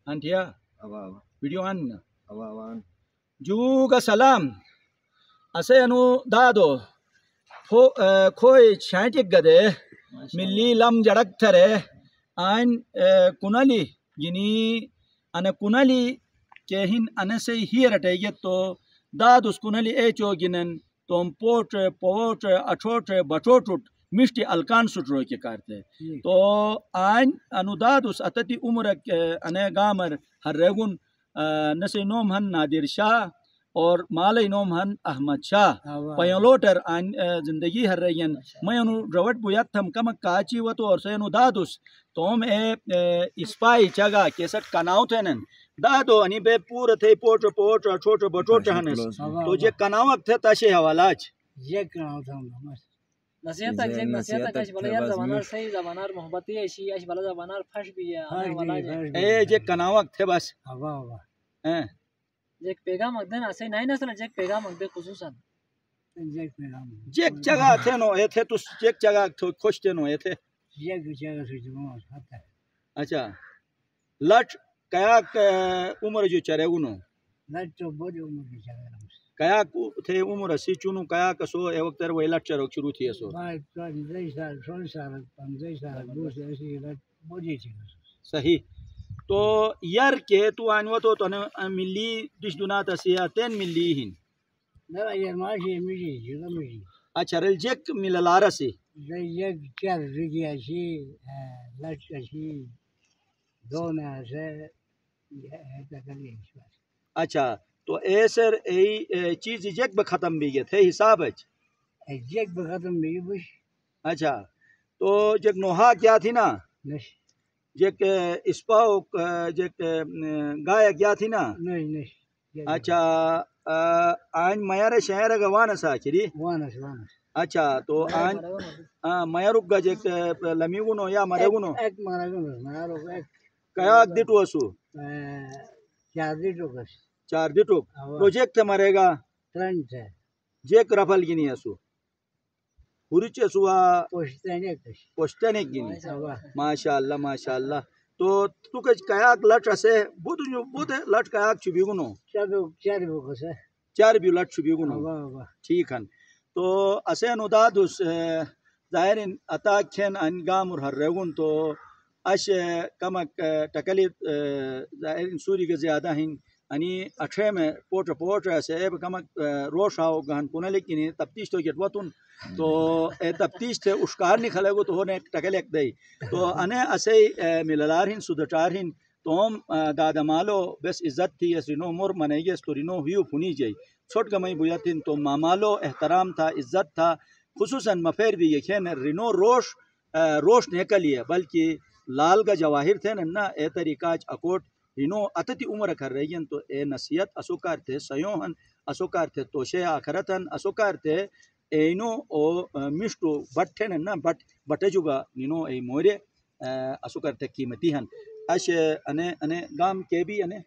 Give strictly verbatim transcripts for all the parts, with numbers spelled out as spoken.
Antia Awa awa. video an Awa awa. juga salam ase anu dado fo khoi chantik gade milli lam jadak thare ain kunali gini ana kunali kehin anase hierate yetto dadus kunali echo ginen tom potre potre achotre bachotut mishti alkan sutro ke karte to ain anu dadus atati umrak ane gamer harregun nase nom han nadir shah اور مالی نوم ہن احمد شاہ پیولوٹر ان زندگی ہر رین میونو route بویت تھم کم کاچی و تو اور سینو دادوس توم اے spy چگا cassette کناو تھنن دادو انی بے پورا تھے پوٹر پوٹر چھوٹر بٹوٹر ہنس تو جے کناو تھے تاشے حوالاج یہ کناو تھا نصیحت تک جے نصیحت تک بلا یار زبانار صحیح زبانار محبتی ایشی اش بلا زبانار پھش بھی ہے اے جے کناو تھے بس واہ واہ ہیں جیک پیغام اگدن اسے نہیں نسل جیک پیغام اگدے خصوصا جیک پیغام جیک جگہ تھے نو اے تھے تو جیک جگہ خوش تھے نو اے تھے جیک جگہ سے جو ہوتا ہے اچھا لٹ کیا عمر جو چرے گنو لٹ تو بڑی عمر کی چرے کیا تھے عمر سی چونو کیا کسو اے وقت وہ لٹ چرو شروع تھی سو بھائی تو دے سال سول سال پندرہ سال دوس ایسی لٹ بڑی تھی صحیح تو یار کے تو آنو تو تو ملی دش دونا تسیا تین ملی ہن نہ یہ ماشی ملی جو ملی اچھا رل جیک مل لارا سے یہ چار رگیا سی لٹ سی دونا سے یہ تکلی اچھا تو اے سر ای چیز جیک بہ ختم بھی گئے تھے حساب اچ جیک بہ ختم بھی بش اچھا تو جیک نوہا کیا تھی نا نش جیک اسپاو جیک گایا کیا تھی نا نہیں نہیں اچھا آن میار شہر گوانا سا چری وانس وانس اچھا تو آن میارک گا جیک لمیگونو یا مرگونو ایک مرگونو مارو ایک کیا دیٹو اسو چار دیٹو کس چار دیٹو پروجیکٹ مرے گا ترنٹ ہے جیک رفل گینی اسو پوریچ اسوا پوشتنے کش پوشتنے گینی ماشاءاللہ ماشاءاللہ تو تو کچھ کیاک لٹ اسے بود جو بود لٹ کیاک چبی گنو چار بیو کس چار بیو لٹ چبی گنو ٹھیک ہن تو اسے نو دادوس ظاہرین اتا کھن انگام اور ہر رگون تو اش کمک ٹکلی ظاہرین سوری کے زیادہ ہن انی اٹھے میں پوٹر پوٹر ایسے ایب کمک روش آو گہن پونے لیکنی تفتیش تو گیٹ وطن تو اے تفتیش تھے اشکار نہیں کھلے گو تو ہونے ٹکل ایک دئی تو انے اسے مللار ہن سودٹار ہن تو ہم دادا مالو بس عزت تھی اس رینو مور منائی گے اس تو رینو ہیو پھنی جائی چھوٹ گمائی بویاتن تو مامالو احترام تھا عزت تھا خصوصاً مفیر بھی یکھین رینو روش روش نکلی ہے بلکہ لال کا جواہر تھے نا اے طریقہ اکوٹ رینو اتتی عمر کر رہی ہیں تو اے نصیحت اسوکار تھے سیوہن اسوکار تھے توشے آخرتن اسوکار تھے اینو او مشتو بٹھے نا بٹ بٹے جوگا نینو ای مورے اسوکار تھے قیمتی ہن اش انے انے گام کے بھی انے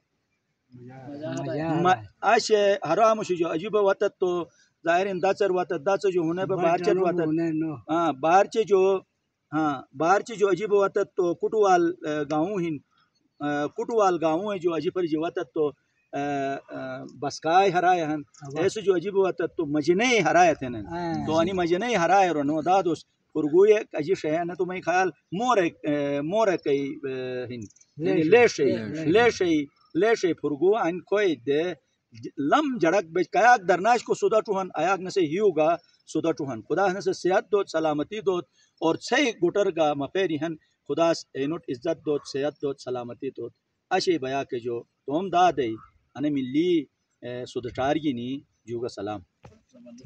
اش حرام جو عجیب وطت تو ظاہرین داچر وطت داچر جو ہونے پہ بارچر وطت ہاں بارچے جو ہاں بارچے جو عجیب وطت تو کٹوال گاؤں ہن کٹوال گاؤں ہے جو عجیب جو وطت تو بسکائی ہرائے ہن ایسے جو عجیب وطت تو مجنئی ہرائے تھے تو انی مجنئی ہرائے رنو دادوس پرگوئے عجیب شہر تو میں خیال مور مور کئی ہن لیشی لیشی لیشی پرگو ان کوئی دے لم جڑک بچ کیاک درناش کو سودا ٹوہن آیاک نسے ہیو گا سودا ٹوہن خدا نسے صحت دوت سلامتی دوت اور چھئی گٹر گا مپیری ہن خدا اینوٹ عزت دوت صحت دوت سلامتی دوت اشی بیا کے جو توم دا دئی انے ملی سودٹار گینی جو گا سلام